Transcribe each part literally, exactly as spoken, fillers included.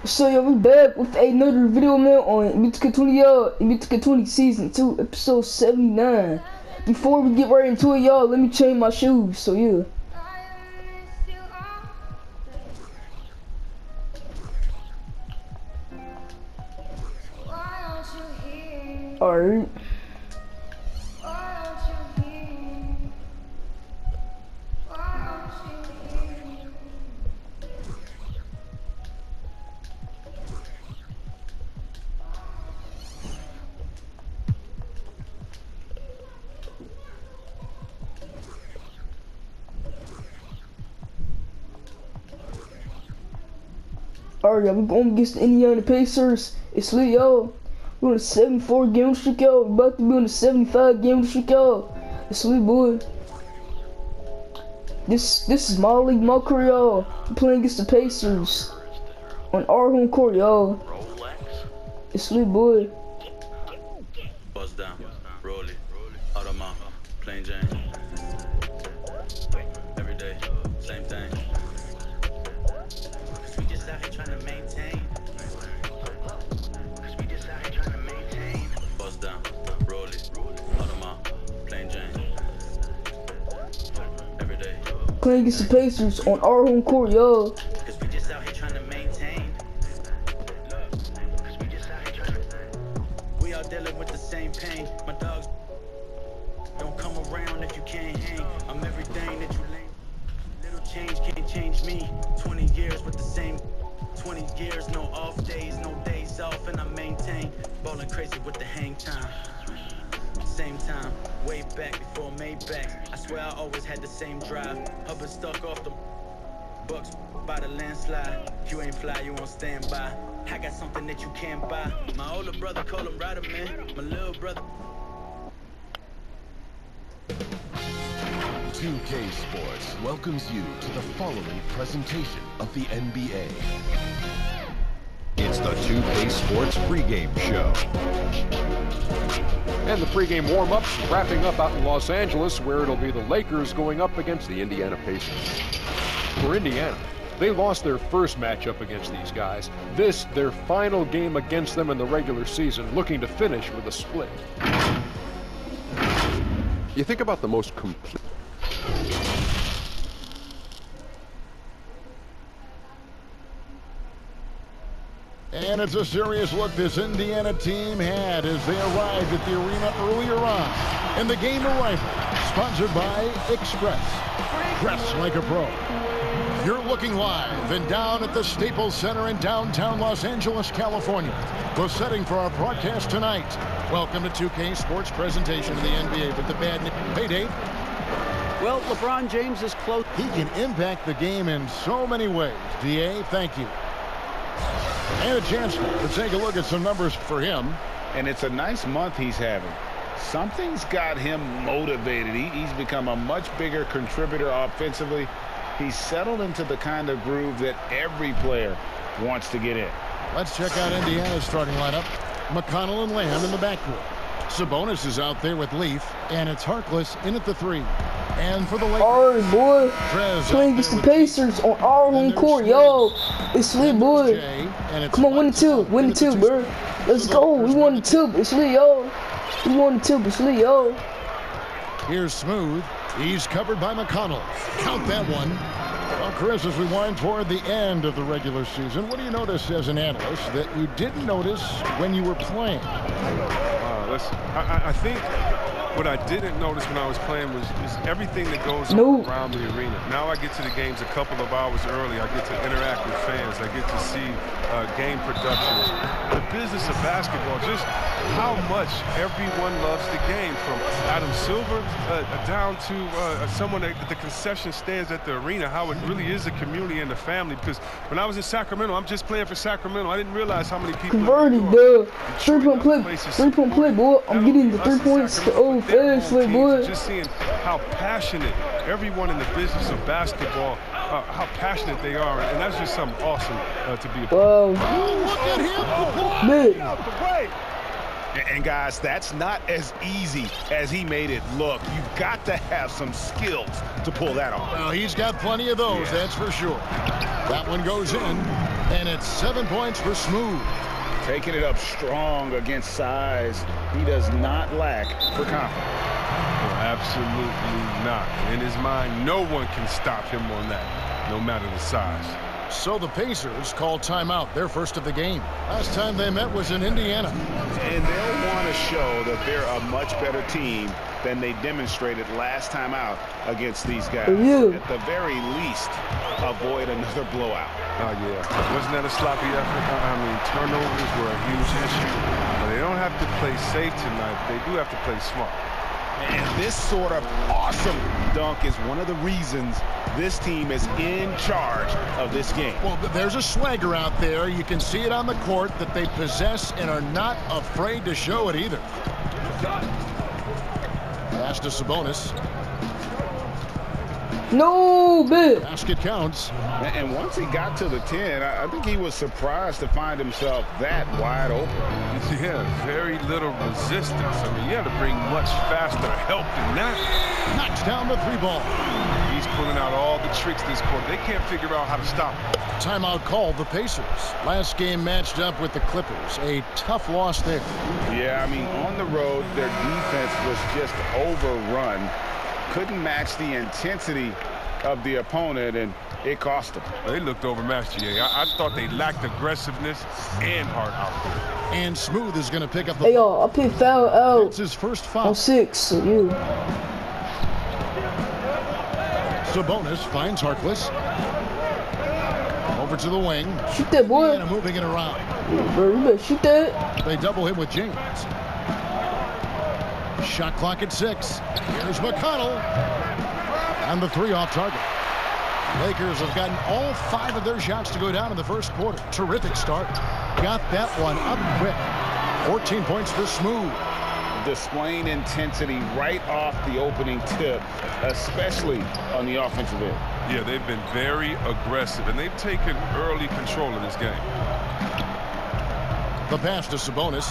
So yo, we back with another video, man, on Mythical twenty, y'all. Mythical twenty season two, episode seventy-nine. Before we get right into it, y'all, let me change my shoes. So yeah. All right. Alright, y'all, we going against the Indiana Pacers. It's lit, y'all. We're on a seventy-four game streak, y'all. We're about to be on a seventy-five game streak, y'all. It's lit, boy. This this is my league, my career, y'all. We're playing against the Pacers on our home court, y'all. It's lit, boy. Buzz down, roll it, out of my plain Jane. Every day, same thing. We just out here trying to maintain. Cause we just out here trying to maintain. Buzz down, roll it, out of my plain Jane. Every day. Playing against the Pacers on our home court, y'all. Cause we just out here trying to maintain. Cause we just out here trying to. We all dealing with the same pain. My dogs don't come around if you can't hang. I'm everything that you lame. Little change can't change me. twenty years with the same. twenty years, no off days, no days off, and I maintain. Ballin' crazy with the hang time. Same time, way back before Maybach. I swear I always had the same drive. I've been stuck off the bucks by the landslide. If you ain't fly, you won't stand by. I got something that you can't buy. My older brother call him Ryder Man. My little brother. two K Sports welcomes you to the following presentation of the N B A. It's the two K Sports pregame show. And the pregame warm-ups wrapping up out in Los Angeles, where it'll be the Lakers going up against the Indiana Pacers. For Indiana, they lost their first matchup against these guys. This, their final game against them in the regular season, looking to finish with a split. You think about the most complete... And it's a serious look this Indiana team had as they arrived at the arena earlier on in the game arrival, sponsored by Express. Dress like a pro. You're looking live and down at the Staples Center in downtown Los Angeles, California. The setting for our broadcast tonight. Welcome to two K Sports presentation of the N B A with the bad news. Hey, Dave. Well, LeBron James is close. He can impact the game in so many ways. D A, thank you. And a chance to take a look at some numbers for him. And it's a nice month he's having. Something's got him motivated. He, he's become a much bigger contributor offensively. He's settled into the kind of groove that every player wants to get in. Let's check out Indiana's starting lineup. McConnell and Lamb in the backcourt. Sabonis is out there with Leaf, and it's Harkless in at the three. And for the Lakers, Alright, boy. Trez Playing against the Pacers on our home court, y'all. It's lit, boy. Come on, win the two. Win the two, bro. Let's go. We won the two. It's lit, y'all. We won the two. It's lit, y'all. Here's Smooth. He's covered by McConnell. Count that one. Well, Chris, as we wind toward the end of the regular season, what do you notice as an analyst that you didn't notice when you were playing? Uh, listen, I, I think what I didn't notice when I was playing was just everything that goes no. on around the arena. Now I get to the games a couple of hours early. I get to interact with fans. I get to see uh, game production. The business of basketball, just how much everyone loves the game, from Adam Silver uh, down to uh, someone at the concession stands at the arena, how it really is a community and a family. Because when I was in Sacramento, I'm just playing for Sacramento. I didn't realize how many people converted, dude. Three-point play, three-point play, boy. I'm getting the three points to old fast, boy. Just seeing how passionate everyone in the business of basketball, uh, how passionate they are, and that's just something awesome uh, to be a part of. Wow. Oh, look at him! Man. And guys, that's not as easy as he made it look. You've got to have some skills to pull that off. Well, he's got plenty of those, yeah. That's for sure. That one goes in. And it's seven points for Smooth. Taking it up strong against size. He does not lack for confidence. Well, absolutely not. In his mind, no one can stop him on that, no matter the size. So the Pacers call timeout, their first of the game. Last time they met was in Indiana. And they'll want to show that they're a much better team than they demonstrated last time out against these guys. Yeah. At the very least, avoid another blowout. Oh, yeah. Wasn't that a sloppy effort? I mean, turnovers were a huge issue. But they don't have to play safe tonight. They do have to play smart. And this sort of awesome dunk is one of the reasons this team is in charge of this game. Well, there's a swagger out there. You can see it on the court that they possess and are not afraid to show it either. Pass to Sabonis. No, bit. Basket counts. And once he got to the ten, I think he was surprised to find himself that wide open. Yeah, very little resistance. I mean, you had to bring much faster help than that. Knocks down the three ball. He's pulling out all the tricks this quarter. They can't figure out how to stop him. Timeout called the Pacers. Last game matched up with the Clippers. A tough loss there. Yeah, I mean, on the road, their defense was just overrun. Couldn't match the intensity of the opponent, and it cost them. They looked overmatched, G A. I, I thought they lacked aggressiveness and heart out there. And Smooth is going to pick up the... Hey, y'all, I picked foul out. It's his first foul. On six, so you. Sabonis finds Harkless. Over to the wing. Shoot that, boy. And moving it around. Bro, you better shoot that. They double him with James. Shot clock at six. Here's McConnell. And the three off target. Lakers have gotten all five of their shots to go down in the first quarter. Terrific start. Got that one up quick. fourteen points for Smooth. Displaying intensity right off the opening tip, especially on the offensive end. Yeah, they've been very aggressive, and they've taken early control of this game. The pass to Sabonis.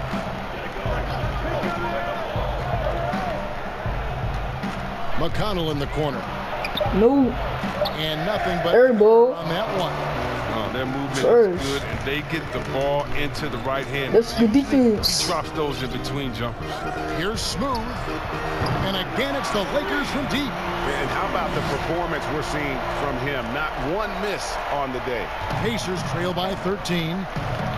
McConnell in the corner. No. And nothing but air ball on that one. Oh, their movement First. is good, and they get the ball into the right hand. That's good defense. He drops those in between jumpers. Here's Smooth. And again, it's the Lakers from deep. And how about the performance we're seeing from him? Not one miss on the day. Pacers trail by thirteen.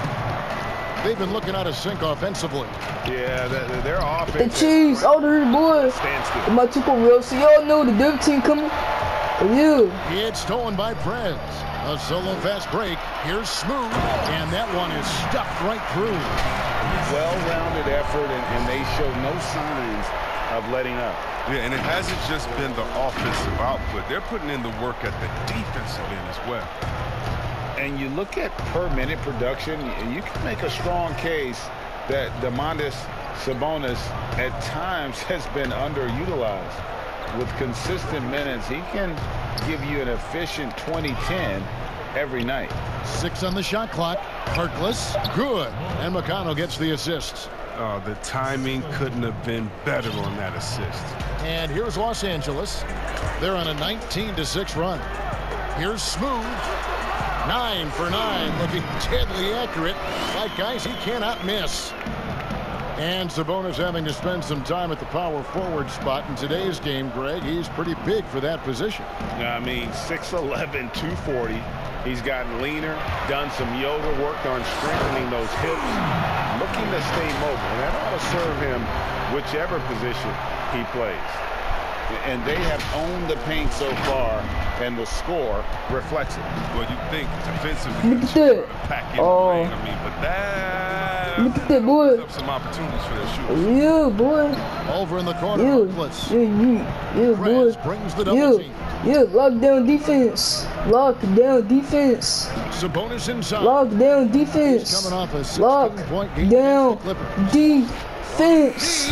They've been looking out of sync offensively. Yeah, their offense. The cheese, all the boy. Standstill. My two for real. So y'all know the Div team coming. You. It's stolen by Prez. A solo fast break. Here's Smooth. And that one is stuffed right through. Well-rounded effort, and, and they show no signs of letting up. Yeah, and it hasn't just been the offensive output. They're putting in the work at the defensive end as well. And you look at per minute production, you can make a strong case that Domantas Sabonis at times has been underutilized. With consistent minutes, he can give you an efficient twenty ten every night. Six on the shot clock. Harkless, good. And McConnell gets the assist. Oh, the timing couldn't have been better on that assist. And here's Los Angeles. They're on a nineteen to six run. Here's Smooth. Nine for nine, looking deadly accurate. Like guys he cannot miss. And Sabonis having to spend some time at the power forward spot in today's game, Greg. He's pretty big for that position. I mean, six eleven, two forty. He's gotten leaner, done some yoga, worked on strengthening those hips, looking to stay mobile. And that ought to serve him whichever position he plays. And they have owned the paint so far, and the score reflects it. Well, you think defensively, look at that. pack in Oh. the lane. I mean, but that Look at that, boy. opens up some opportunities for their shooters. Yeah, boy. Over in the corner, Yeah, Harkless. yeah, yeah, yeah, Prez boy. brings the double Yeah, team. yeah, lock down defense. Lock down defense. Sabonis inside. Lock down defense. He's coming off a Lock sixteen point game down against the Clippers. defense.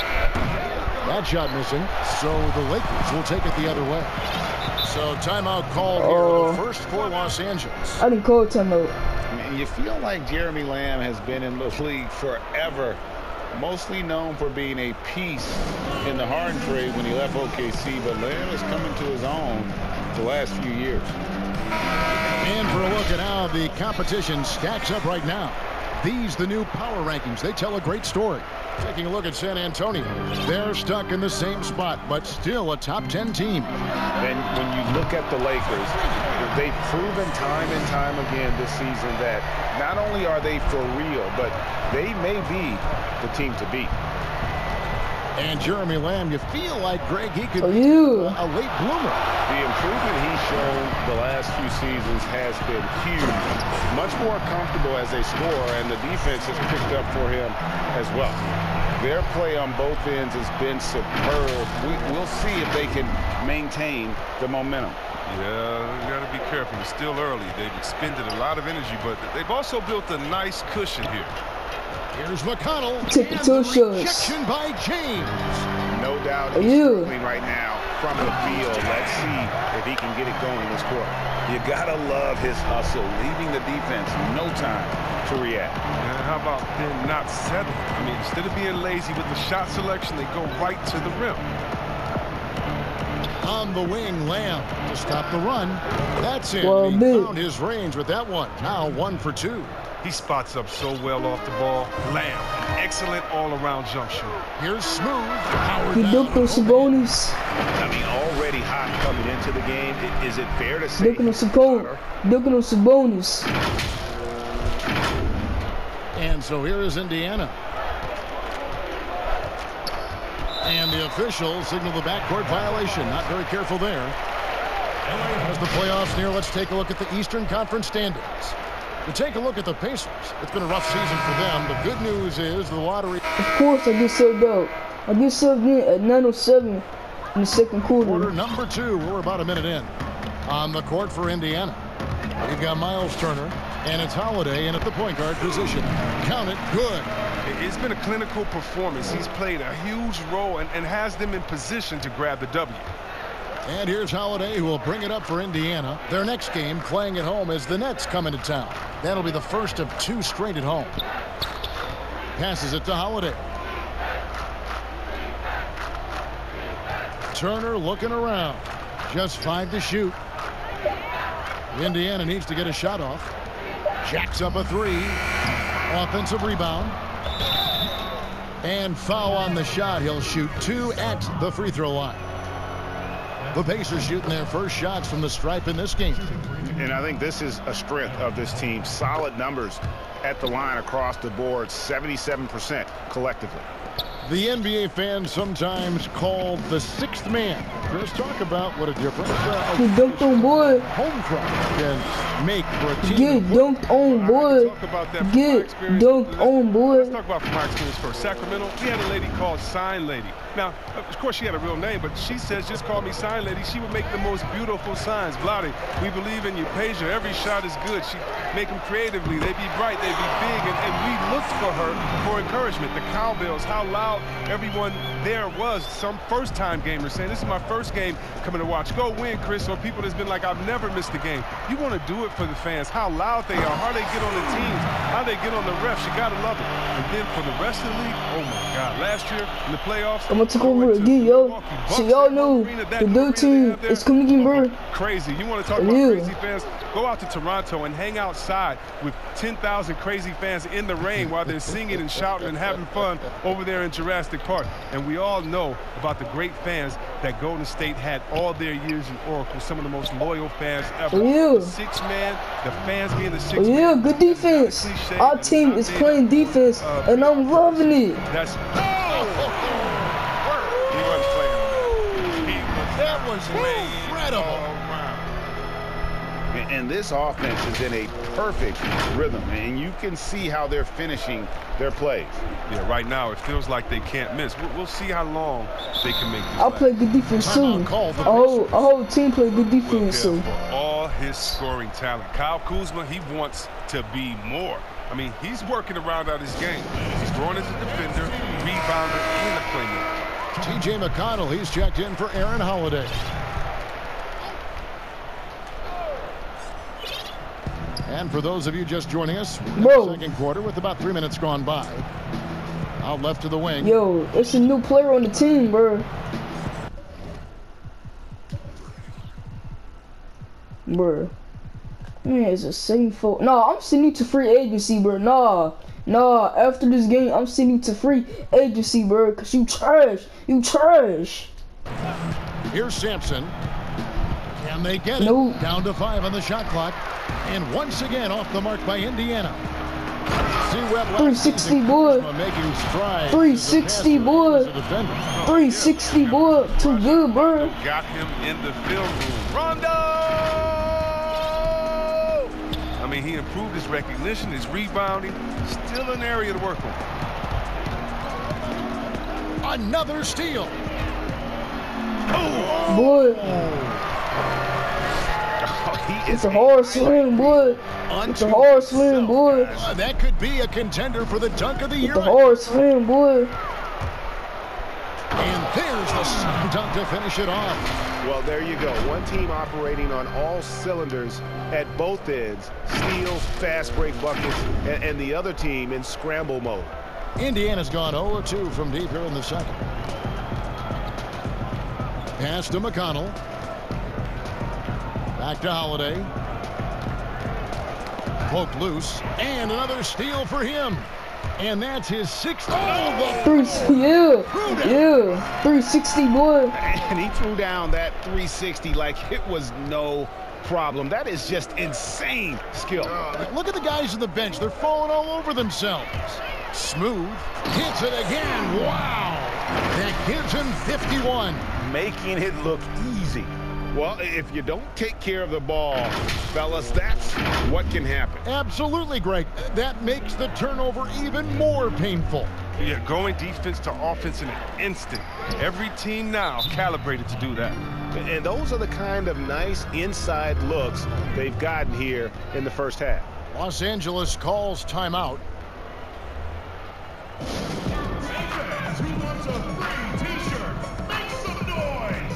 That shot missing, so the Lakers will take it the other way. So timeout called here, Oh. the first for Los Angeles. I didn't call timeout. And you feel like Jeremy Lamb has been in the league forever, mostly known for being a piece in the Harden trade when he left O K C, but Lamb is coming to his own the last few years. And for a look at how the competition stacks up right now. These the new power rankings. They tell a great story. Taking a look at San Antonio. They're stuck in the same spot, but still a top ten team. And when you look at the Lakers, they've proven time and time again this season that not only are they for real, but they may be the team to beat. And Jeremy Lamb, you feel like, Greg, he could oh, be you. a, a late bloomer. The improvement he's shown the last few seasons has been huge. Much more comfortable as a scorer, and the defense has picked up for him as well. Their play on both ends has been superb. We, we'll see if they can maintain the momentum. Yeah, you got to be careful. It's still early. They've expended a lot of energy, but they've also built a nice cushion here. Here's McConnell. Take the two shots. Rejection by James. No doubt he's you. struggling right now from the field. Let's see if he can get it going this quarter. You got to love his hustle, leaving the defense no time to react. And how about them not settling? I mean, instead of being lazy with the shot selection, they go right to the rim. On the wing, Lamb to stop the run. That's it. Well, he big. found his range with that one. Now one for two. He spots up so well off the ball. Lamb, excellent all-around jump shooter. Here's Smooth. Howard He down dunked on to Sabonis. I mean, already hot coming into the game. Is it fair to say? Dunking on Sabonis. Dunking on Sabonis. And so here is Indiana. And the officials signal the backcourt violation. Not very careful there. As the playoffs near, let's take a look at the Eastern Conference standings. To take a look at the Pacers, it's been a rough season for them. The good news is the lottery. Of course, I get subbed out. I get subbed in at nine oh seven in the second quarter. Quarter number two. We're about a minute in. On the court for Indiana, you've got Miles Turner, and it's Holiday in at the point guard position. Count it, good. It's been a clinical performance. He's played a huge role and, and has them in position to grab the W. And here's Holiday, who will bring it up for Indiana. Their next game, playing at home, as the Nets come into town. That'll be the first of two straight at home. Passes it to Holiday. Turner looking around. Just five to shoot. Indiana needs to get a shot off. Jacks up a three. Offensive rebound. And foul on the shot. He'll shoot two at the free throw line. The Pacers shooting their first shots from the stripe in this game. And I think this is a strength of this team. Solid numbers at the line across the board, seventy-seven percent collectively. The N B A fans sometimes called the sixth man. Let's talk about what a difference uh, He dunked on boy. home crowd can make for a team. Get dunked on boy. Talk about that from my Get experience. dunked Let's- on boy. Let's talk about from my experience first. Sacramento, we had a lady called Sign Lady. Now, of course, she had a real name, but she says, just call me Sign Lady. She would make the most beautiful signs. Vlade, we believe in you. Peja, every shot is good. She make them creatively. They be bright, they be big, and, and we looked for her for encouragement. The cowbells, how loud everyone there was. Some first-time gamers saying, this is my first game coming to watch. Go win, Chris. Or people that's been like, I've never missed a game. You want to do it for the fans, how loud they are, how they get on the teams, how they get on the refs. You got to love it. And then for the rest of the league, oh, my God. Last year in the playoffs, I'm gonna take over again, yo. So y'all know the new team is coming in, bro. Crazy. You want to talk about Yeah. crazy fans? Go out to Toronto and hang outside with ten thousand crazy fans in the rain while they're singing and shouting and having fun over there in Jurassic Park. And we all know about the great fans that Golden State had all their years in Oracle, some of the most loyal fans ever. Yeah. The six man, the fans being the six Oh, yeah, man. good defense. Our team is playing defense, and I'm loving it. That's he wasn't playing. He was That was incredible. And, and this offense is in a perfect rhythm, and you can see how they're finishing their plays. Yeah, right now it feels like they can't miss. We'll, we'll see how long they can make this I'll last. play good defense too. Timeout called the Our whole, our whole team play good Will defense care too. for all his scoring talent. Kyle Kuzma, he wants to be more. I mean, he's working around out his game. He's growing as a defender, rebounder, and a playmaker. T J McConnell, he's checked in for Aaron Holiday. And for those of you just joining us, in the Bro. second quarter with about three minutes gone by. Out left to the wing. Yo, it's a new player on the team, bro. Bruh. Man, it's a same fault. Nah, I'm sending you to free agency, bro. Nah. Nah, after this game, I'm sending you to free agency, bro. Cause you trash. You trash. Here's Sampson. Can they get it? Nope. Down to five on the shot clock. And once again off the mark by Indiana. three sixty, boy. three sixty, boy. three sixty, boy. Too good, bro. Got him in the film room. Rondo! I mean, he improved his recognition, his rebounding. Still an area to work on. Another steal. Oh. Boy. Oh, it's a hard swing, boy. It's a hard swing, boy. Uh, that could be a contender for the dunk of the year. It's a hard swing, boy. And there's the slam dunk to finish it off. Well, there you go. One team operating on all cylinders at both ends. Steals, fast break buckets, and, and the other team in scramble mode. Indiana's gone zero of two from deep here in the second. Pass to McConnell. Back to Holiday. Poked loose. And another steal for him. And that's his sixth. Oh, three, yeah, yeah, three sixty, boy. And he threw down that three sixty like it was no problem. That is just insane skill. Uh, look at the guys on the bench. They're falling all over themselves. Smooth. Hits it again. Wow. That gives him fifty-one. Making it look easy. Well, if you don't take care of the ball, fellas, that's what can happen. Absolutely, Greg. That makes the turnover even more painful. Yeah, going defense to offense in an instant. Every team now calibrated to do that. And those are the kind of nice inside looks they've gotten here in the first half. Los Angeles calls timeout. Who wants a free t-shirt? Make some noise!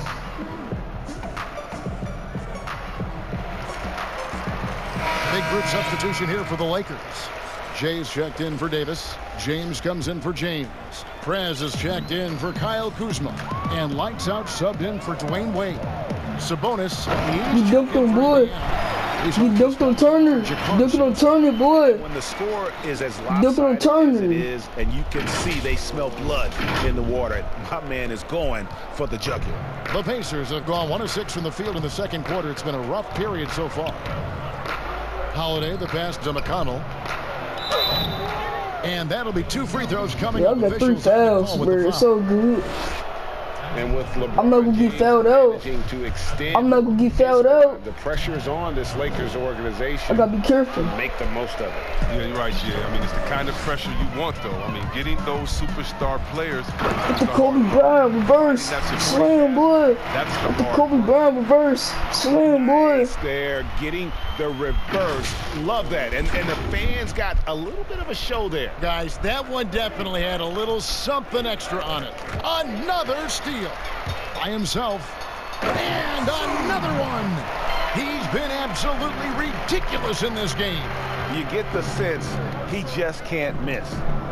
Big group substitution here for the Lakers. Jay's checked in for Davis. James comes in for James. Prez is checked in for Kyle Kuzma. And lights out subbed in for Dwayne Wade. Sabonis. He dunked on boy. He dunked on Turner. Dunked on Turner, boy. When the score is as lopsided as it is, and you can see they smell blood in the water, my man is going for the jugular. The Pacers have gone one of six from the field in the second quarter. It's been a rough period so far. Holiday, the pass to McConnell. And that'll be two free throws coming up. Y'all got three fouls, bro. It's so good. And with LeBron I'm not gonna get fouled out. To extend I'm not gonna get fouled out. The pressure is on this Lakers organization. I gotta be careful. Make the most of it. Yeah, you're right, Jay. I mean, it's the kind of pressure you want, though. I mean, getting those superstar players. Get the Kobe Bryant reverse. Slam, boy. That's the, Get the Kobe Bryant reverse. Slam, boy. They're getting the reverse. Love that. And, and the fans got a little bit of a show there. Guys, that one definitely had a little something extra on it. Another steal. By himself. And another one. He's been absolutely ridiculous in this game. You get the sense he just can't miss.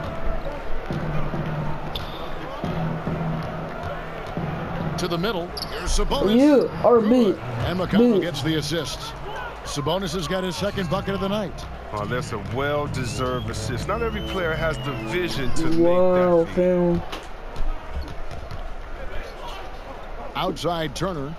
To the middle. Here's Sabonis. Yeah, R B. And McConnell gets the assist. Sabonis has got his second bucket of the night. Oh, that's a well-deserved assist. Not every player has the vision to wow, make that fam. Outside Turner.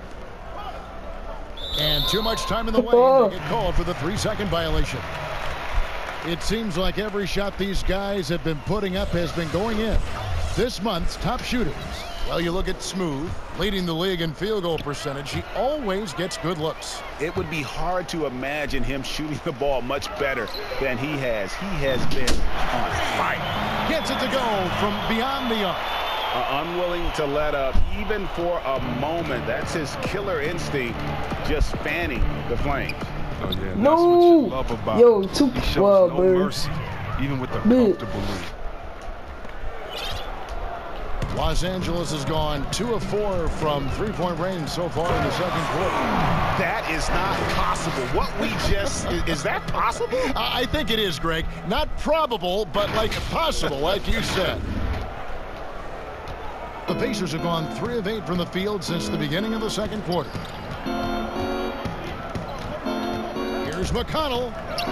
And too much time in the lane. They get called for the three-second violation. It seems like every shot these guys have been putting up has been going in. This month's top shooters. Well, you look at Smooth, leading the league in field goal percentage. He always gets good looks. It would be hard to imagine him shooting the ball much better than he has. He has been on fire. Gets it to go from beyond the arc. Uh, unwilling to let up even for a moment. That's his killer instinct, just fanning the flames. Oh, yeah, no. That's what you love about Yo, too he shows well, no bro. mercy, even with the Bit. comfortable lead. Los Angeles has gone two of four from three-point range so far in the second quarter. That is not possible. What we just, is, is that possible? I think it is, Greg. Not probable, but like possible, like you said. The Pacers have gone three of eight from the field since the beginning of the second quarter. Here's McConnell.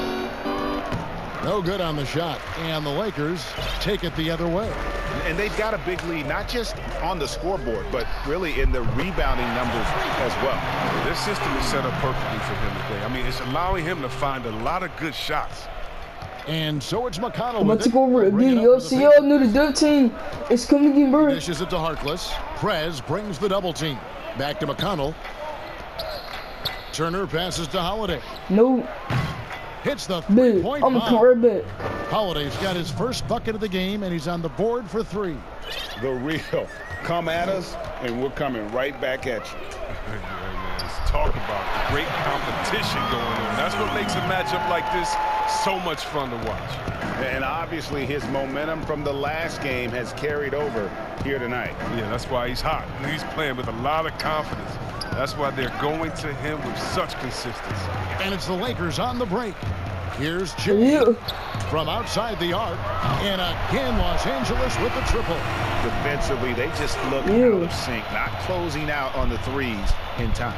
No good on the shot. And the Lakers take it the other way. And they've got a big lead, not just on the scoreboard, but really in the rebounding numbers as well. This system is set up perfectly for him today. I mean, it's allowing him to find a lot of good shots. And so it's McConnell. I'm gonna take over again, yo. See y'all new to Dub Team. It's coming again, bro. Dishes it to Harkless. Prez brings the double team. Back to McConnell. Turner passes to Holiday. No. Hits the three-point I'm bomb. right back. Holiday's got his first bucket of the game, and he's on the board for three. The real. Come at us, and we're coming right back at you. Yeah, man. Let's talk about great competition going on. That's what makes a matchup like this so much fun to watch. And obviously his momentum from the last game has carried over here tonight. Yeah, that's why he's hot. He's playing with a lot of confidence. That's why they're going to him with such consistency. And it's the Lakers on the break. Here's Jimmy Yeah. from outside the arc. And again, Los Angeles with the triple. Defensively, they just look Yeah. out of sync, not closing out on the threes in time.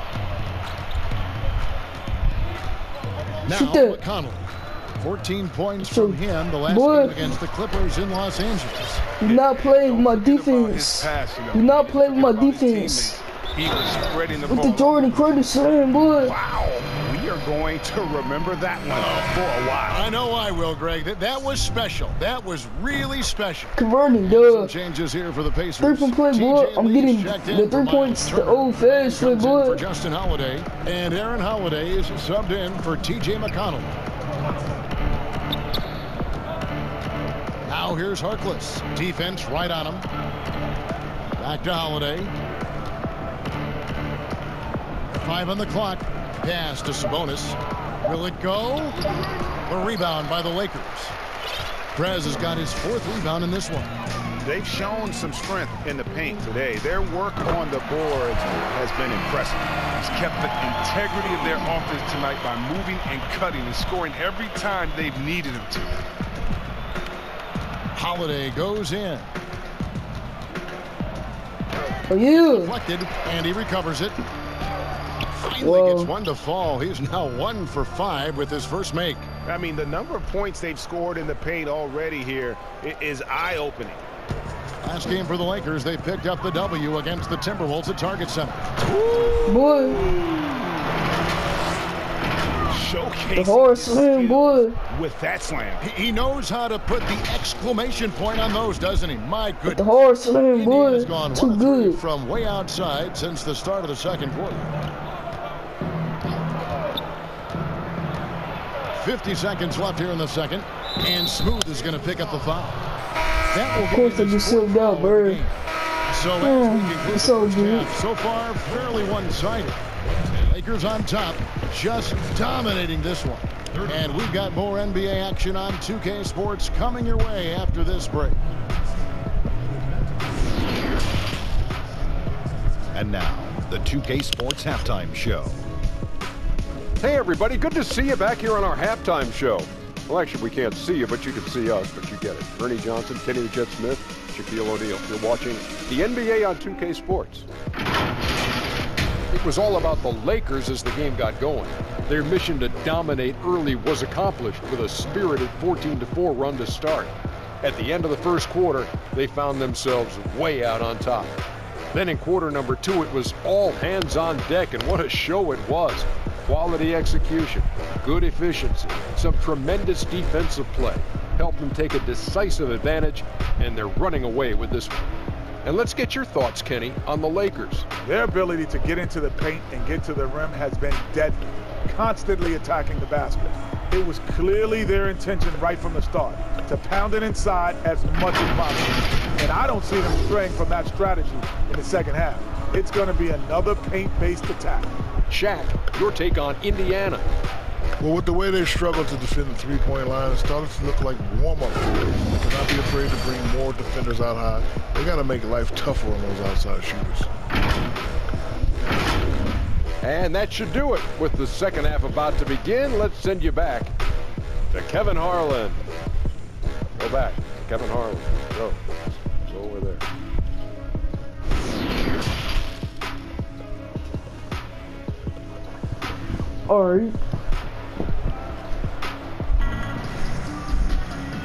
Now Shoot that. McConnell. fourteen points So, from him the last boy. game against the Clippers in Los Angeles. Do not play with my Don't forget about his defense. pass, you know. Do not play with my Forget about his defense. teammates. He was spreading the With ball. the Jordan Curtis slam, boy. Wow, we are going to remember that one for a while. I know I will, Greg. That, that was special. That was really special. Converting, Some duh. changes here for the Pacers. Three point play, boy. T J I'm Lee's getting checked in the for three Miles points the Turner. old fashioned, Comes in for boy. Justin Holiday, and Aaron Holiday is subbed in for T J McConnell. Now here's Harkless. Defense right on him. Back to Holiday. Five on the clock. Pass to Sabonis. Will it go? A rebound by the Lakers. Prez has got his fourth rebound in this one. They've shown some strength in the paint today. Their work on the boards has been impressive. He's kept the integrity of their offense tonight by moving and cutting and scoring every time they've needed him to. Holiday goes in. Oh, yeah. Deflected, and he recovers it. Finally Whoa. gets one to fall. He's now one for five with his first make. I mean, the number of points they've scored in the paint already here i- is eye-opening. Last game for the Lakers, they picked up the W against the Timberwolves at Target Center. Boy. Showcase The horse slam, boy. with that slam. He, he knows how to put the exclamation point on those, doesn't he? My The goodness. horse slam, Indy boy. has gone Too one of three good. from way outside since the start of the second quarter. fifty seconds left here in the second, and Smooth is going to pick up the foul. That will Of course, they just subbed out, bird. So as we Mm, conclude it's so the first good. half, so far fairly one-sided. Lakers on top, just dominating this one. And we've got more N B A action on two K Sports coming your way after this break. And now, the two K Sports Halftime Show. Hey everybody, good to see you back here on our halftime show. Well, actually, we can't see you, but you can see us, but you get it. Ernie Johnson, Kenny the Jet Smith, Shaquille O'Neal. You're watching the N B A on two K Sports. It was all about the Lakers as the game got going. Their mission to dominate early was accomplished with a spirited fourteen to four run to start. At the end of the first quarter, they found themselves way out on top. Then in quarter number two, it was all hands on deck, and what a show it was. Quality execution, good efficiency, some tremendous defensive play helped them take a decisive advantage, and they're running away with this one. And let's get your thoughts, Kenny, on the Lakers. Their ability to get into the paint and get to the rim has been deadly, constantly attacking the basket. It was clearly their intention right from the start to pound it inside as much as possible. And I don't see them straying from that strategy in the second half. It's going to be another paint-based attack. Shaq, your take on Indiana. Well, with the way they struggled to defend the three-point line, it started to look like warm-up. They cannot be afraid to bring more defenders out high. They got to make life tougher on those outside shooters. And that should do it. With the second half about to begin, let's send you back to Kevin Harlan. Go back to Kevin Harlan. Go. Go over there. All right.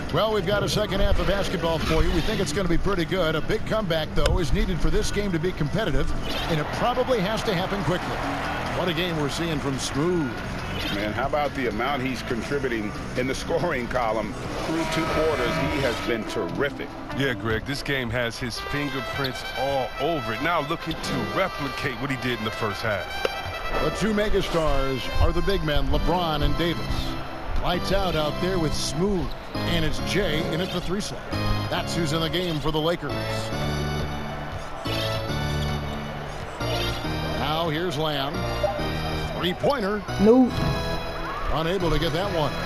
Well, we've got a second half of basketball for you. We think it's going to be pretty good. A big comeback, though, is needed for this game to be competitive, and it probably has to happen quickly. What a game we're seeing from Smooth. Man, how about the amount he's contributing in the scoring column through two quarters? He has been terrific. Yeah, Greg, this game has his fingerprints all over it. Now looking to replicate what he did in the first half. The two megastars are the big men, LeBron and Davis. Lights out out there with Smooth, and it's Jay in at the three slot. That's who's in the game for the Lakers. Now here's Lamb. Three-pointer. No. Unable to get that one.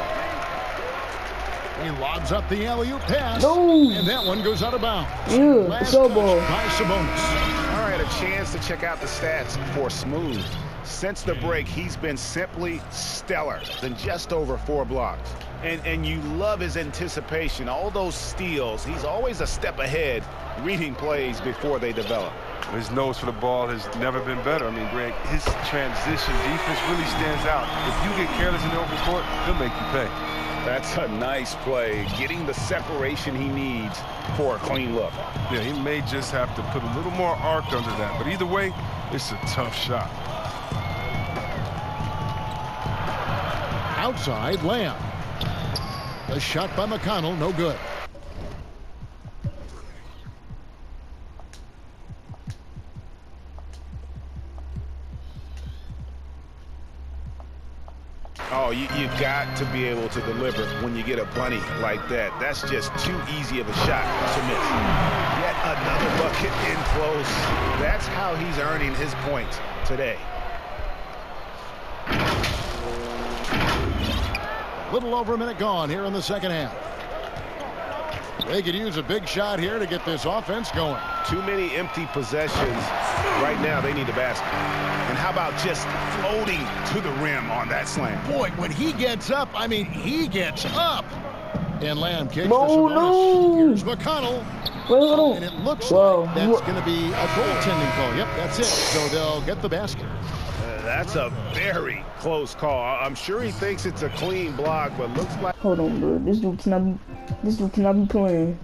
He lobs up the alley-oop pass. No. And that one goes out of bounds. Yeah, Last so touch ball. by Sabonis. All right, a chance to check out the stats for Smooth. Since the break, he's been simply stellar. Than just over four blocks. And, and you love his anticipation. All those steals, he's always a step ahead, reading plays before they develop. His nose for the ball has never been better. I mean, Greg, his transition defense really stands out. If you get careless in the open court, he'll make you pay. That's a nice play, getting the separation he needs for a clean look. Yeah, he may just have to put a little more arc under that. But either way, it's a tough shot. Outside, Lamb. The shot by McConnell, no good. Oh, you, you got to be able to deliver when you get a bunny like that. That's just too easy of a shot to miss. Yet another bucket in close. That's how he's earning his points today. Little over a minute gone here in the second half. They could use a big shot here to get this offense going. Too many empty possessions. Right now, they need a basket. And how about just floating to the rim on that slam? Boy, when he gets up, I mean, he gets up. And Lamb kicks No, to Sabonis. no. Here's McConnell. Wait, hold on. And it looks Whoa. like that's going to be a goaltending call. Yep, that's it. So they'll get the basket. Uh, that's a very close call. I'm sure he thinks it's a clean block, but looks like... Hold on, bro. This dude cannot be, this dude cannot be playing.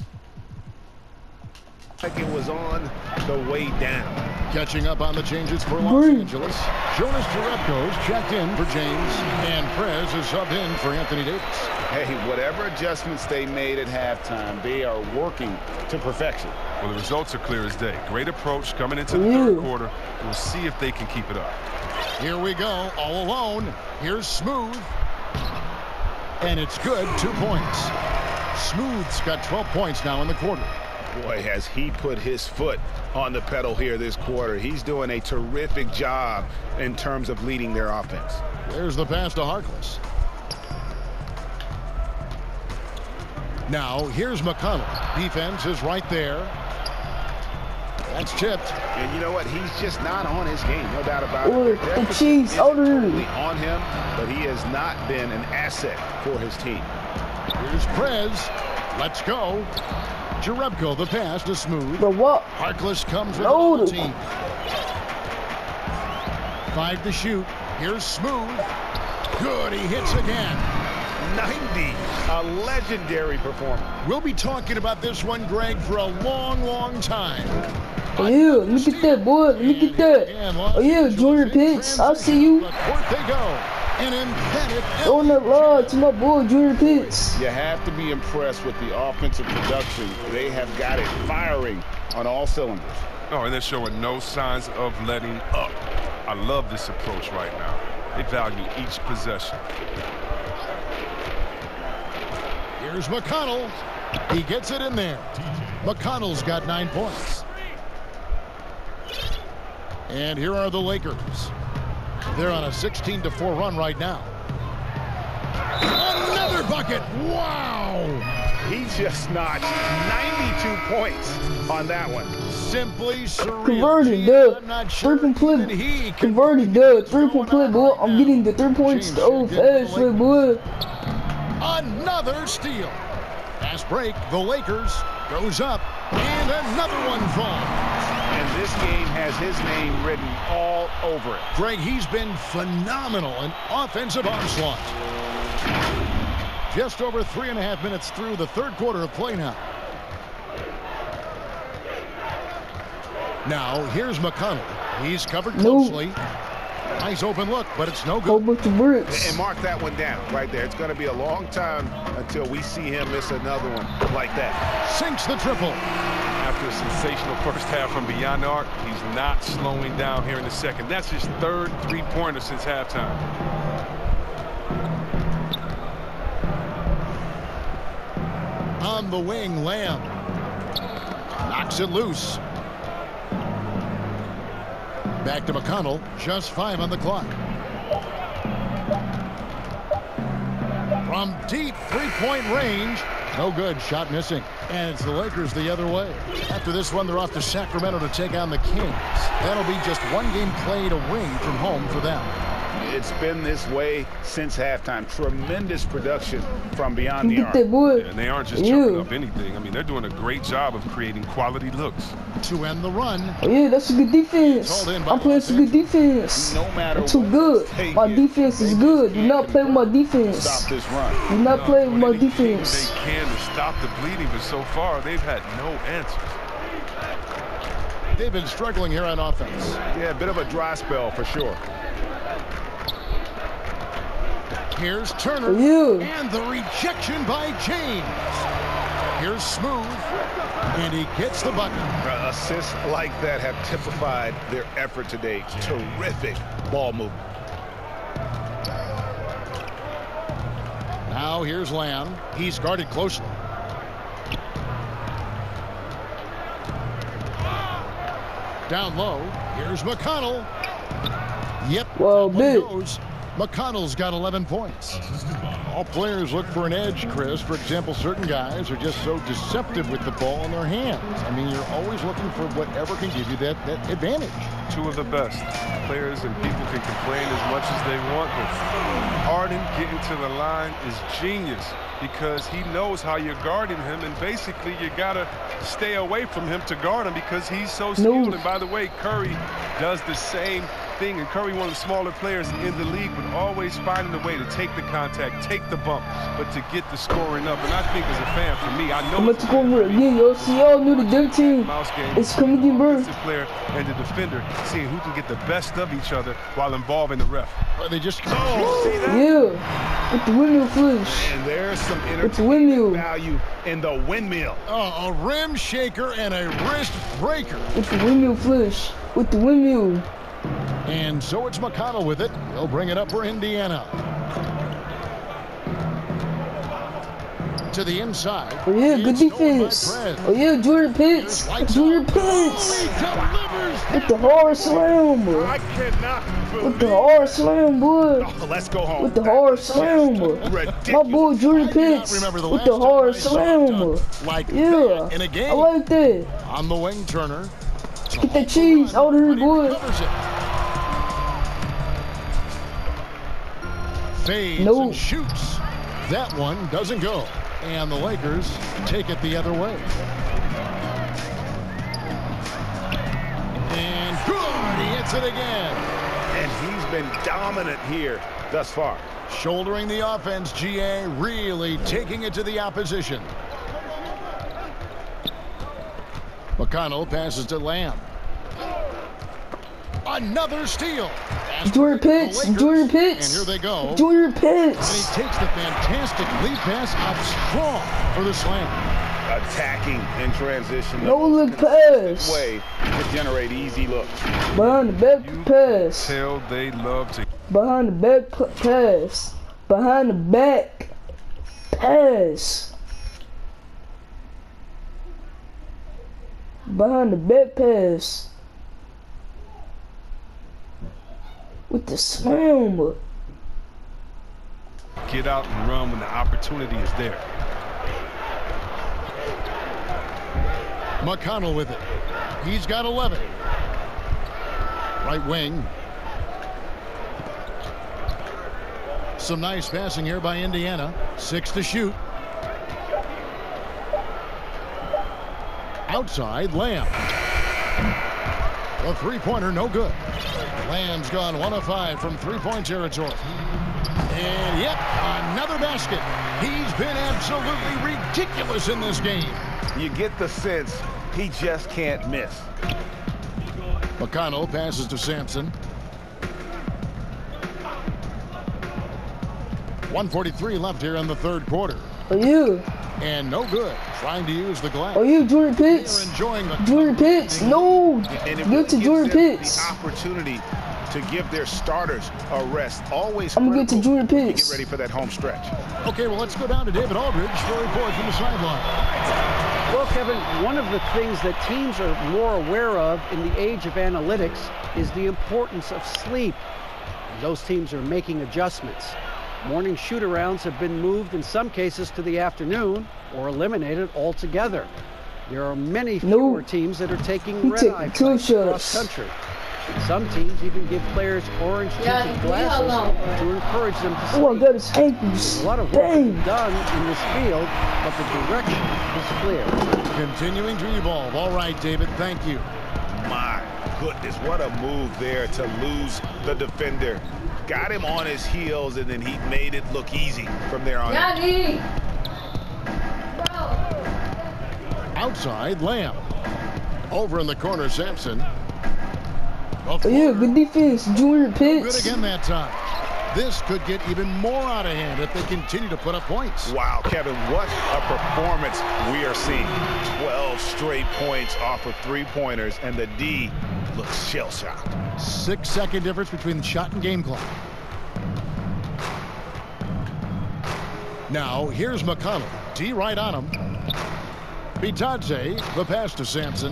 Like it was on the way down. Catching up on the changes for Los Green. Angeles. Jonas Jerebko's checked in for James, and Prez is subbed in for Anthony Davis. Hey, whatever adjustments they made at halftime, they are working to perfection. Well, the results are clear as day. Great approach coming into the Ew. third quarter. We'll see if they can keep it up. Here we go, all alone. Here's Smooth. And it's good, two points. Smooth's got twelve points now in the quarter. Boy, has he put his foot on the pedal here this quarter. He's doing a terrific job in terms of leading their offense. There's the pass to Harkless. Now, here's McConnell. Defense is right there. That's chipped. And you know what? He's just not on his game, no doubt about Ooh, it. the Chiefs, oh, Totally on him, but he has not been an asset for his team. Here's Prez. Let's go. Jerebko, the pass to Smooth. But what? Harkless comes with No. the team. Five to shoot. Here's Smooth. Good, he hits again. ninety, a legendary performance. We'll be talking about this one, Greg, for a long, long time. Oh yeah, look at that, boy. Look at that. Oh yeah, Junior Pitts. I see you. Fourth they go. An emphatic. Throwing that love to my boy, Junior Pitts. You have to be impressed with the offensive production. They have got it firing on all cylinders. Oh, and they're showing no signs of letting up. I love this approach right now. They value each possession. Here's McConnell. He gets it in there. McConnell's got nine points. And here are the Lakers. They're on a sixteen to four run right now. Another bucket. Wow. He just notched ninety-two points on that one. Simply surreal. Converted, dude. Three point play. Converted, dude. Three point play, boy. I'm getting the three points so fast, boy. Another steal. Fast break. The Lakers goes up. And another one falls. And this game has his name written all over it. Greg, he's been phenomenal in offensive onslaught. Just over three and a half minutes through the third quarter of play now. Now, here's McConnell. He's covered closely. No. Nice open look, but it's no good. Whole bunch of bricks. And mark that one down right there. It's going to be a long time until we see him miss another one like that. Sinks the triple. After a sensational first half from beyond the arc, he's not slowing down here in the second. That's his third three-pointer since halftime. On the wing, Lamb knocks it loose. Back to McConnell. Just five on the clock. From deep three-point range. No good. Shot missing. And it's the Lakers the other way. After this one, they're off to Sacramento to take on the Kings. That'll be just one game played away from home for them. It's been this way since halftime. Tremendous production from beyond the arc. Yeah, and they aren't just jumping up anything. I mean, they're doing a great job of creating quality looks. To end the run. Oh, yeah, that's a good defense. I'm playing some good defense. No matter I'm too good. My defense is good. Do not play with my defense. Stop this run. Do not play with my defense. They can to stop the bleeding, but so far they've had no answers. They've been struggling here on offense. Yeah, a bit of a dry spell for sure. Here's Turner. Yeah. And the rejection by James. Here's Smooth. And he gets the bucket. Assists like that have typified their effort today. Terrific ball movement. Now here's Lamb. He's guarded closely. Down low. Here's McConnell. Yep. Well, big. McConnell's got eleven points. All players look for an edge, Chris. For example, certain guys are just so deceptive with the ball in their hands. I mean, you're always looking for whatever can give you that, that advantage. Two of the best players, and people can complain as much as they want, but Harden getting to the line is genius because he knows how you're guarding him, and basically you gotta stay away from him to guard him because he's so skilled. No. And by the way, Curry does the same thing, and Curry, one of the smaller players in the league, but always finding a way to take the contact, take the bump, but to get the scoring up. And I think as a fan, for me, I know I'm about to go over again, yo. See, y'all knew the dunk team. It's coming again, bro. The player and the defender seeing who can get the best of each other while involving the ref. Well, they just oh, see that? Yeah, with the windmill flush. And there's some entertainment value in the windmill. Oh, a rim shaker and a wrist breaker. With the windmill flush. With the windmill. And so it's McConnell with it. He'll bring it up for Indiana. To the inside. Oh, yeah, good defense. Oh, yeah, Jordan Pitts. Jordan Pitts. With the hard slam, boy. I cannot With the hard slam, boy. Oh, let's go home. With the hard slam, boy. My boy, Jordan Pitts. With the hard slam, boy. Like yeah, in a game. I like that. On the wing, Turner. Get that cheese out of here, boy. Fades no. and shoots. That one doesn't go. And the Lakers take it the other way. And good. He hits it again. And he's been dominant here thus far. Shouldering the offense, G A really taking it to the opposition. McConnell passes to Lamb. Another steal. Jordan Pitts. Jordan Pitts. And here they go. Jordan Pitts. And he takes the fantastic lead pass out strong for the slam. Attacking in transition. No look pass. Way to generate easy looks. Behind the back you pass. Tell they love to. Behind the back pass. Behind the back pass. Behind the back pass. With the slam. Get out and run when the opportunity is there. McConnell with it. He's got eleven. Right wing. Some nice passing here by Indiana. Six to shoot. Outside, Lamb. A three-pointer, no good. Lamb's gone one of five from three-point territory. And yep, another basket. He's been absolutely ridiculous in this game. You get the sense he just can't miss. McConnell passes to Sampson. one forty-three left here in the third quarter. Are you? And no good. Trying to use the glass. Are you Jordan Pitts? Enjoying the Jordan Pitts? No. And it Good to Jordan Pitts. The opportunity to give their starters a rest. Always I'm gonna get to Jordan Pitts. Get ready for that home stretch. Okay, well, let's go down to David Aldridge for a report from the sideline. Well, Kevin, one of the things that teams are more aware of in the age of analytics is the importance of sleep. And those teams are making adjustments. Morning shoot-arounds have been moved in some cases to the afternoon or eliminated altogether. There are many fewer no. teams that are taking he red-eye two flights across country. And some teams even give players orange-tinted yeah, glasses to encourage them to sleep. Oh, I got his ankles. A lot of work has been done in this field, but the direction is clear. Continuing to evolve. All right, David, thank you. My goodness, what a move there to lose the defender. Got him on his heels, and then he made it look easy from there on. Yanni. Outside, Lamb. Over in the corner, Sampson. Oh, yeah, good defense, Jordan Pitts. Good again that time. This could get even more out of hand if they continue to put up points. Wow, Kevin, what a performance we are seeing. twelve straight points off of three-pointers, and the D looks shell-shocked. Six-second difference between the shot and game clock. Now, here's McConnell. D right on him. Bitadze, the pass to Sampson.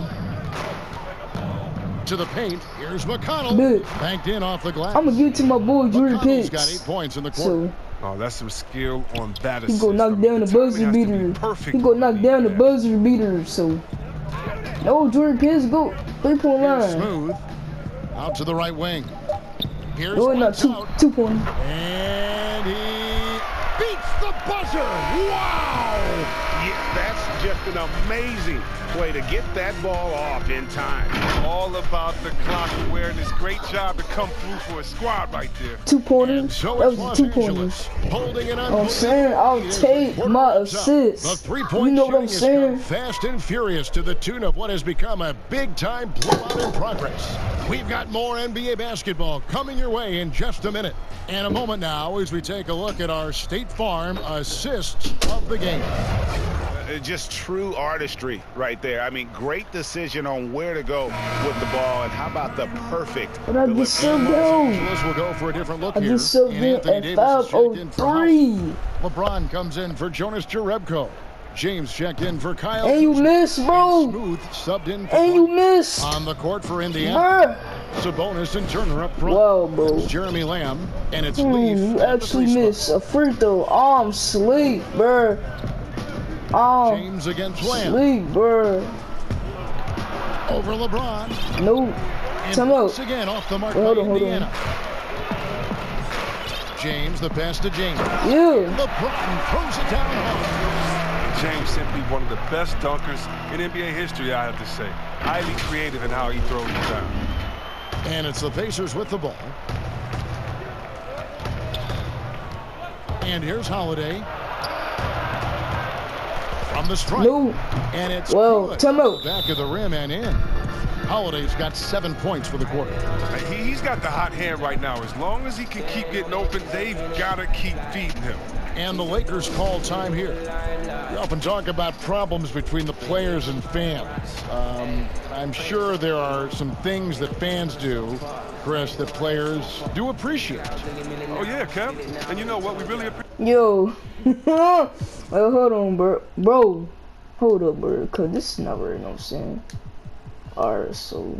To the paint. Here's McConnell. Dude. Banked in off the glass. I'm going to give it to my boy, Jordan Pitts. got eight points in the quarter. So, oh, that's some skill on that he assist. going to knock down the buzzer beater. He going to knock down the buzzer beater. So, no, Jordan Pitts go three-point line. Smooth. Out to the right wing. Here's no, not two, out. two point. And he beats the buzzer. Wow! Yeah, that's just an amazing play to get that ball off in time. All about the clock awareness. Great job to come through for a squad right there. Two pointers. So that was two pointers. Holding it I'm saying I'll take my assist. You know what I'm saying? Fast and furious to the tune of what has become a big-time blowout in progress. We've got more N B A basketball coming your way in just a minute. And a moment now as we take a look at our State Farm assists of the game. Uh, just true artistry right there. I mean, great decision on where to go with the ball, and how about the perfect But I get so down. We'll go for a different look I here. get so good at five oh three. LeBron comes in for Jonas Jerebko. James checked in for Kyle. And you miss, bro. Smooth subbed in for and you miss. On the court for Indiana. Bruh. Sabonis and Turner up front. Wow, bro. It's Jeremy Lamb, and it's hmm, Leaf. You actually miss a free throw. Oh, I'm sleep, bruh. Oh, James against Lamb. Sleep, bruh. Over LeBron. No. Time out. Once again off the mark by hold on, hold Indiana. on. James, the pass to James. Yeah. LeBron throws it down home. James simply one of the best dunkers in N B A history, I have to say. Highly creative in how he throws it down. And it's the Pacers with the ball. And here's Holiday. From the stripe. No. And it's well, time out. Back of the rim and in. Holiday's got seven points for the quarter. He, he's got the hot hand right now. As long as he can keep getting open, they've got to keep feeding him. And the Lakers call time here. We often talk about problems between the players and fans. Um, I'm sure there are some things that fans do, Chris, that players do appreciate. Oh, yeah, Kev. And you know what? We really appreciate. Yo. Well, hold on, bro. Bro. Hold up, bro. Because this is not really, you know what I'm saying? Alright, so.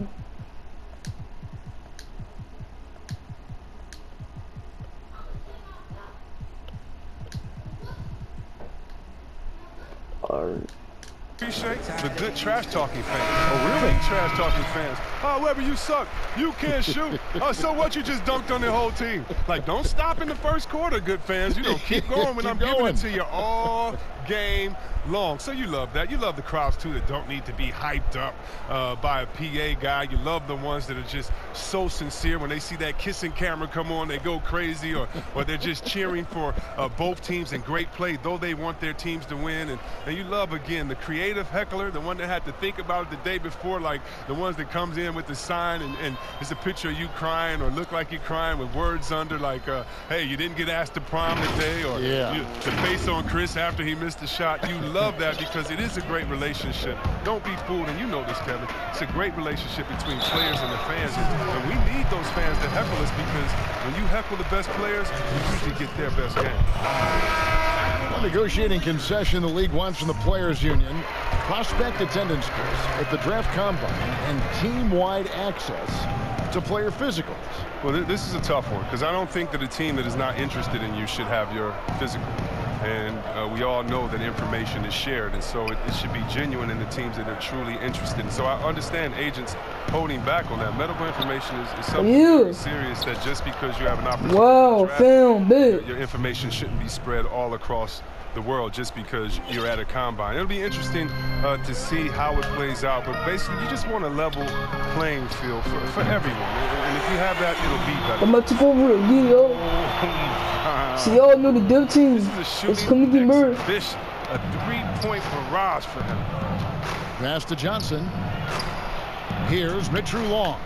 Alright. appreciate the good trash-talking fans. Oh, really? Trash-talking fans. Oh, Webber, you suck. You can't shoot. Oh, so what? You just dunked on the whole team. Like, don't stop in the first quarter, good fans. You know, keep going when keep I'm going. giving it to you all game long. So you love that. You love the crowds, too, that don't need to be hyped up uh, by a P A guy. You love the ones that are just so sincere. When they see that kissing camera come on, they go crazy, or, or they're just cheering for uh, both teams and great play, though they want their teams to win. And, and you love, again, the creative heckler, the one that had to think about it the day before, like the ones that comes in with the sign and, and it's a picture of you crying or look like you're crying with words under like, uh, hey, you didn't get asked to prom today, or yeah. you, the face on Chris after he missed the shot. You love that because it is a great relationship. Don't be fooled, and you know this, Kevin. It's a great relationship between players and the fans, and, and we need those fans to heckle us because when you heckle the best players, you usually get their best game. A negotiating concession the league wants from the Players Union: prospect attendance scores at the draft combine and team-wide access to player physicals. Well, th this is a tough one because I don't think that a team that is not interested in you should have your physical. And uh, we all know that information is shared, and so it, it should be genuine in the teams that are truly interested. And so I understand agents holding back on that. Medical information is, is something yeah. very serious that just because you have an opportunity wow, to draft, film big. Your, your information shouldn't be spread all across the world just because you're at a combine. It'll be interesting uh, to see how it plays out, but basically you just want a level playing field for, for everyone. And, and if you have that, it'll be better. I'm about to go over it again, yo. So y'all know the dev team. It's coming to merge. A three-point barrage for him. Pass to Johnson. Here's Mitchell Long.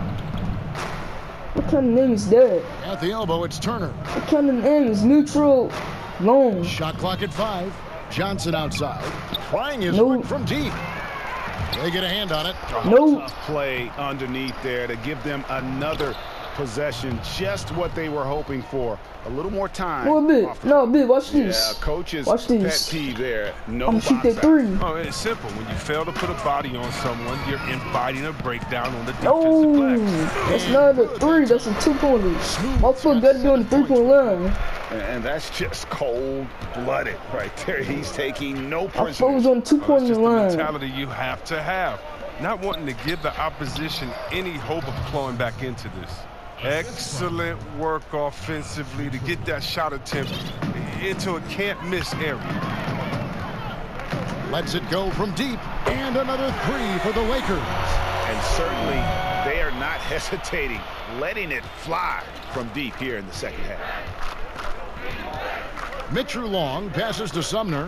What kind of name is that? At the elbow, it's Turner. What kind of name is Neutral Long? Shot clock at five. Johnson outside. Trying his no. work from deep. They get a hand on it. No. Tough play underneath there to give them another possession, just what they were hoping for. A little more time. Well, bit. No, bit. Watch this. Yeah, coach's Watch this. pet peeve there. No I'm shoot that three. Oh, it's simple. When you fail to put a body on someone, you're inviting a breakdown on the defensive no, flex. That's not a three. That's a two-pointer. My foot got to be on the three-point line. And that's just cold-blooded right there. He's taking no prisoners. My foot was on the two-pointer oh, line. The mentality you have to have. Not wanting to give the opposition any hope of clawing back into this. Excellent work offensively to get that shot attempt into a can't-miss area. Lets it go from deep, and another three for the Lakers. And certainly they are not hesitating, letting it fly from deep here in the second half. Mitchell Long passes to Sumner.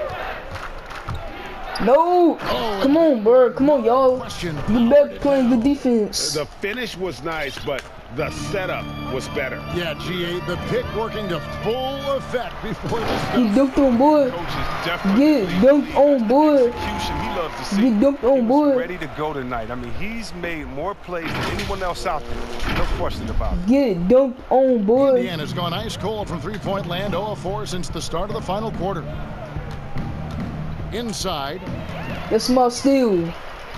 No! Oh, come on, bro. Come on, y'all. Get back playing good defense. The finish was nice, but the setup was better. Yeah, G A, the pick working to full effect before this. He dunked on, boy. Get dunked on, boy. Execution, he loves to see. Get dunked on, boy. Ready to go tonight. I mean, he's made more plays than anyone else out there. No question about it. Get dunked on, boy. Indiana's gone ice cold from three-point land, zero of four since the start of the final quarter. Inside. That's my steal.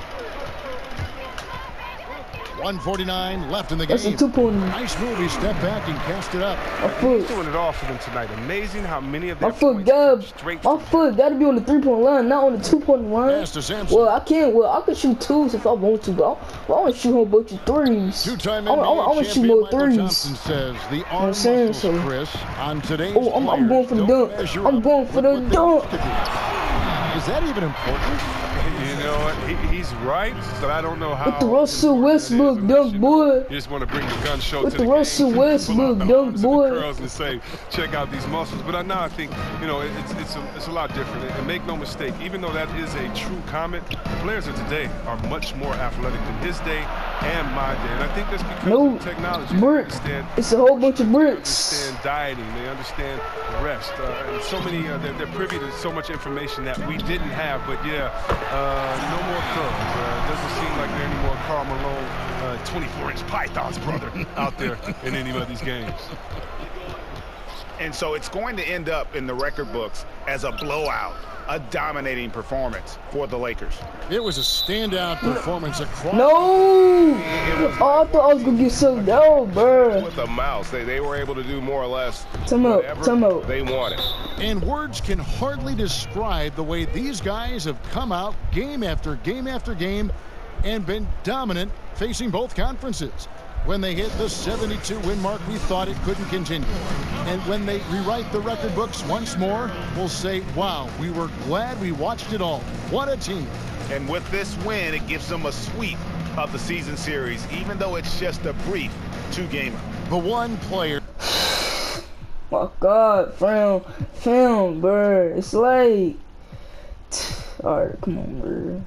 one forty-nine left in the game. That's a two-pointer. Nice move. He stepped back and cast it up. My foot. He's doing it all for them tonight. Amazing how many of their My foot got my foot got to be on the three-point line, not on the two-point line. Pass to Sampson. Well, I can't. Well, I can shoot twos if I want to, but I, well, I want to shoot a whole bunch of threes. Two-time I, I, I want to shoot more threes. Thompson says the arm muscles, muscles, Chris, on today's Oh, I'm, I'm going for the dunk. I'm going for the dunk. Is that even important? You know what? He, he's right, but I don't know how. With the Russell Westbrook dunk, boy. You just want to bring the gun show With to the, the Russell game. Westbrook dunk, boy. Curls and say, check out these muscles. But I now I think, you know, it's it's a, it's a lot different. And make no mistake, even though that is a true comment, the players of today are much more athletic than his day and my day. And I think that's because no, of technology. bricks. It's a whole bunch of bricks. They understand dieting. They understand rest. Uh, and so many, uh, they're, they're privy to so much information that we didn't have. But yeah, uh, no more curls. Uh, it doesn't seem like there are any more Karl Malone uh, twenty-four inch pythons, brother, out there in any of these games. And so it's going to end up in the record books as a blowout, a dominating performance for the Lakers. It was a standout performance across. No! Oh, I thought I was going to get some down, bro. With a mouse, they, they were able to do more or less Time out, whatever time out. they wanted. And words can hardly describe the way these guys have come out game after game after game and been dominant facing both conferences. When they hit the seventy-two win mark, we thought it couldn't continue. And when they rewrite the record books once more, we'll say, wow, we were glad we watched it all. What a team. And with this win, it gives them a sweep of the season series, even though it's just a brief two-gamer. The one player. My God, fam, fam, bro. It's like, all right, come on, bro.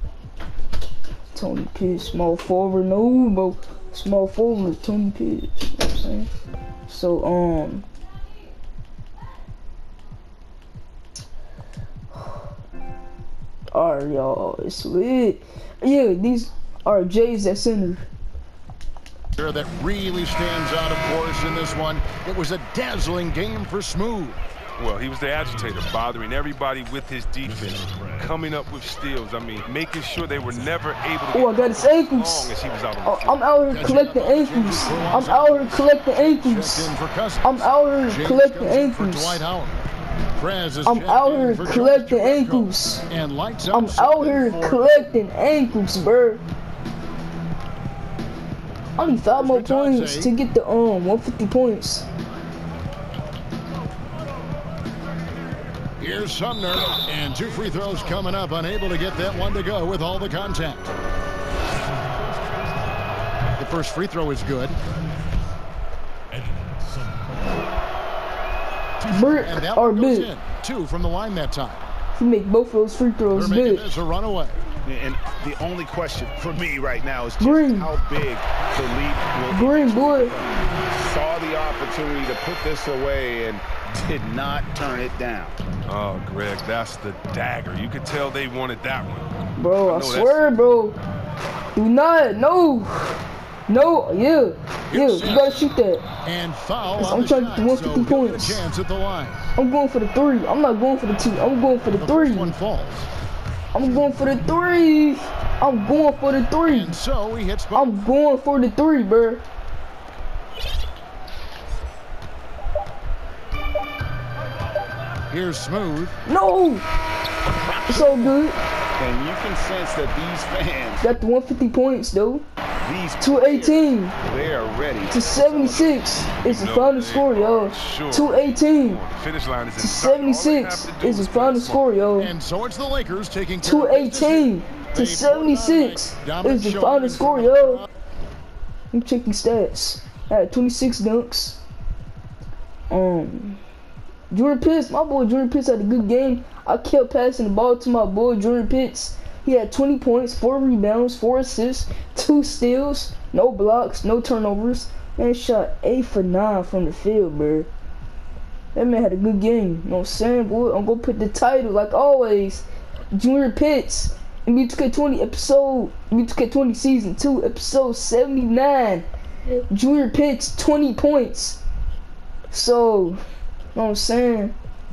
Tony Pitts, small forward, no, bro. Small forward, Tony Pitts. You know what I'm saying? So, um, all right, y'all, it's lit. Yeah, these are J's at center. That really stands out, of course, in this one. It was a dazzling game for Smooth. Well, he was the agitator, bothering everybody with his defense, coming up with steals. I mean, making sure they were never able to. Oh, I got his ankles. As he was out on oh, I'm out here collecting ankles. I'm out here collecting ankles. I'm out here collecting ankles. I'm out here collecting ankles. I'm out here collecting ankles, bro. I need five more points to get the um one hundred fifty points. Here's Sumner, and two free throws coming up, unable to get that one to go with all the contact. The first free throw is good. Bert and that or one goes big. in. Two from the line that time. He make both of those free throws They're making big. this a runaway. And the only question for me right now is just Green. how big the lead will Green, boy. Saw the opportunity to put this away and did not turn it down. Oh, Greg, that's the dagger. You could tell they wanted that one. Bro, I, I swear, bro. Do not, no. No, yeah. Yeah, you gotta shoot that. And foul. I'm trying to get the one hundred fifty so points. Chance at the line. I'm going for the three. I'm not going for the two. I'm going for the, the three. First one falls. I'm going for the three. I'm going for the three. And so he hits both. I'm going for the three, bro. Here's Smooth. No. It's all good. And you can sense that these fans got the one hundred fifty points, though. These two eighteen. They are ready. To seventy-six is the final score, yo. Sure. two eighteen. The finish line is to seventy-six is the final score, yo. And so it's the Lakers taking two eighteen to seventy-six is the final score, yo. I'm checking stats. I had twenty-six dunks. Um, Jordan Pitts, my boy Jordan Pitts had a good game. I kept passing the ball to my boy Jordan Pitts. He had twenty points, four rebounds, four assists, two steals, no blocks, no turnovers. Man shot eight for nine from the field, bro. That man had a good game. You know what I'm saying, boy? I'm gonna put the title, like always, Jordan Pitts, N B A two K twenty episode, N B A two K twenty season two, episode seventy-nine. Jordan Pitts, twenty points. So, you know what I'm saying?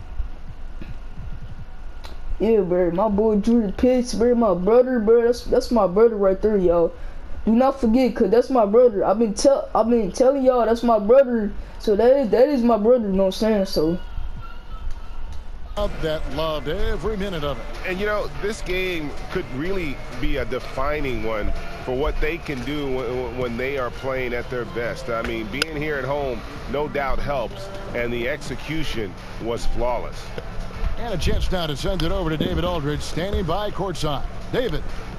Yeah, bro, my boy Jordan Pitts, bro, my brother, bro, that's that's my brother right there, y'all. Do not forget, cause that's my brother. I've been tell, I've been telling y'all that's my brother. So that is that is my brother. You know what I'm saying? So. That loved every minute of it. And you know, this game could really be a defining one for what they can do when, when they are playing at their best. I mean, being here at home no doubt helps, and the execution was flawless. And a chance now to send it over to David Aldridge, standing by courtside. David.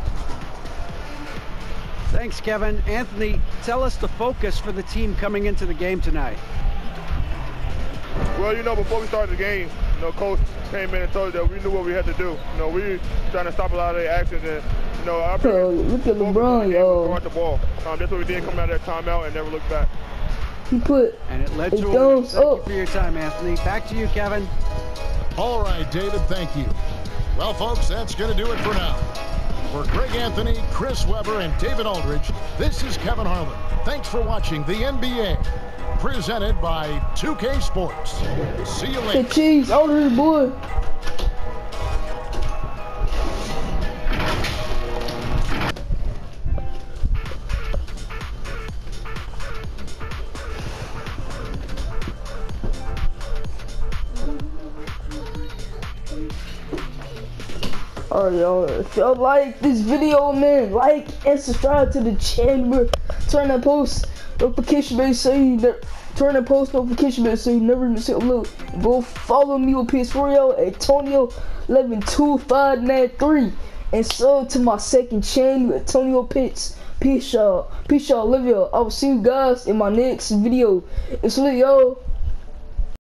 Thanks, Kevin. Anthony, tell us the focus for the team coming into the game tonight. Well, you know, before we started the game, you know, Coach came in and told us that we knew what we had to do. You know, we were trying to stop a lot of their actions, and, you know, our yo, look at LeBron, yo. Guard the ball. Um, that's what we did, coming out of that timeout and never look back. He put and it led a to a thumbs Thank up. you for your time, Anthony. Back to you, Kevin. All right, David, thank you. Well, folks, that's going to do it for now. For Greg Anthony, Chris Webber, and David Aldridge, this is Kevin Harlan. Thanks for watching the N B A presented by two K Sports. See you later. Hey, cheese, order the boy. Alright, y'all, if y'all like this video, man, like and subscribe to the channel. Turn that post notification bell so you never, turn that post notification bell so you never miss a look. Go follow me on P S four, y'all, Antonio eleven two five nine three, and sub to my second channel, Antonio Pitts. Peace, y'all. Peace, y'all. Love y'all. I will see you guys in my next video. It's lit, y'all.